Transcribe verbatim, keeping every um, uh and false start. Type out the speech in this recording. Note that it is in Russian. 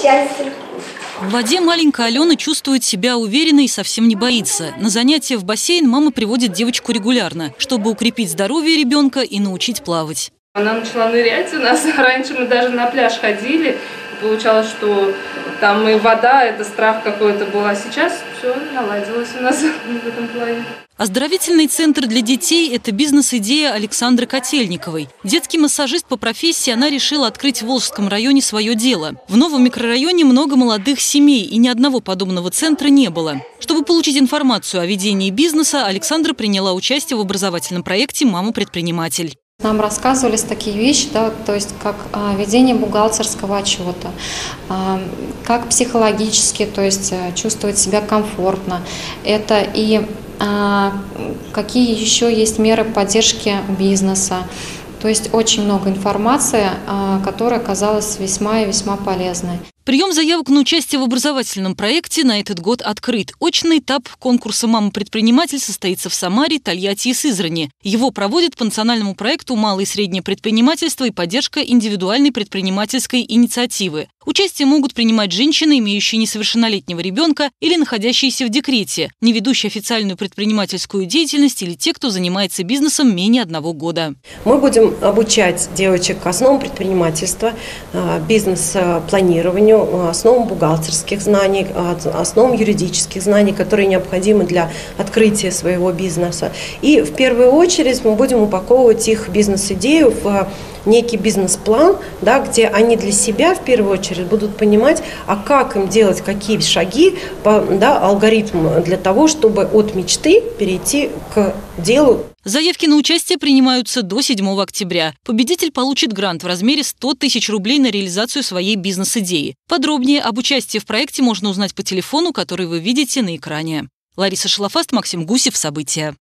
счастья. В воде маленькая Алена чувствует себя уверенно и совсем не боится. На занятия в бассейн мама приводит девочку регулярно, чтобы укрепить здоровье ребенка и научить плавать. Она начала нырять у нас. Раньше мы даже на пляж ходили. Получалось, что там и вода, это страх какой-то был. А сейчас все наладилось у нас в этом плане. Оздоровительный центр для детей – это бизнес-идея Александры Котельниковой. Детский массажист по профессии, она решила открыть в Волжском районе свое дело. В новом микрорайоне много молодых семей, и ни одного подобного центра не было. Чтобы получить информацию о ведении бизнеса, Александра приняла участие в образовательном проекте «Мама-предприниматель». Нам рассказывались такие вещи, да, то есть как а, ведение бухгалтерского отчета, а, как психологически, то есть а, чувствовать себя комфортно. Это и а, какие еще есть меры поддержки бизнеса. То есть очень много информации, а, которая оказалась весьма и весьма полезной. Прием заявок на участие в образовательном проекте на этот год открыт. Очный этап конкурса «Мама-предприниматель» состоится в Самаре, Тольятти и Сызрани. Его проводят по национальному проекту «Малое и среднее предпринимательство» и поддержка индивидуальной предпринимательской инициативы. Участие могут принимать женщины, имеющие несовершеннолетнего ребенка или находящиеся в декрете, не ведущие официальную предпринимательскую деятельность или те, кто занимается бизнесом менее одного года. Мы будем обучать девочек основам предпринимательства, бизнес-планированию, основам бухгалтерских знаний, основам юридических знаний, которые необходимы для открытия своего бизнеса. И в первую очередь мы будем упаковывать их бизнес-идею в некий бизнес-план, да, где они для себя в первую очередь будут понимать, а как им делать, какие шаги, да, алгоритм для того, чтобы от мечты перейти к делу. Заявки на участие принимаются до седьмого октября. Победитель получит грант в размере ста тысяч рублей на реализацию своей бизнес-идеи. Подробнее об участии в проекте можно узнать по телефону, который вы видите на экране. Лариса Шалафаст, Максим Гусев. События.